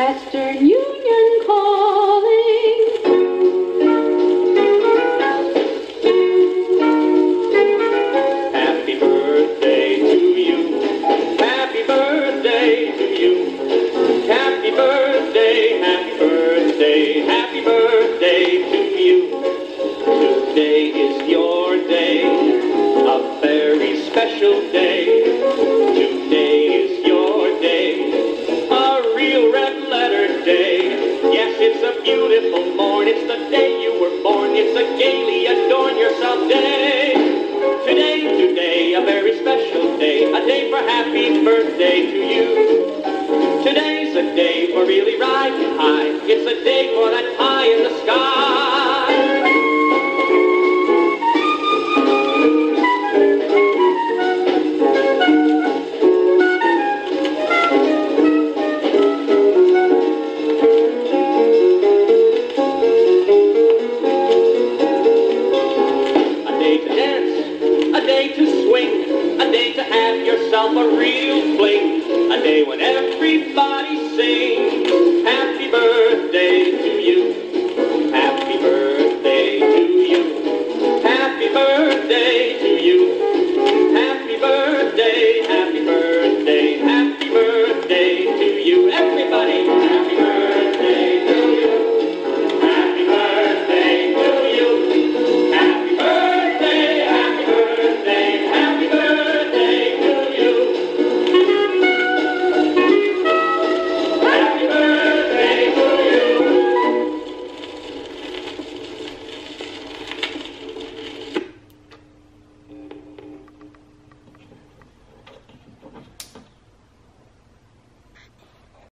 Western Union calling. Happy birthday to you. Happy birthday to you. Happy birthday, happy birthday, happy birthday to you. Today is your day, a very special day. Today is your day, a real red letter day. Yes, it's a beautiful morn. It's the day you were born. It's a gaily adorn yourself day. Today, a very special day. A day for happy birthday to you. Today's a day for really riding high.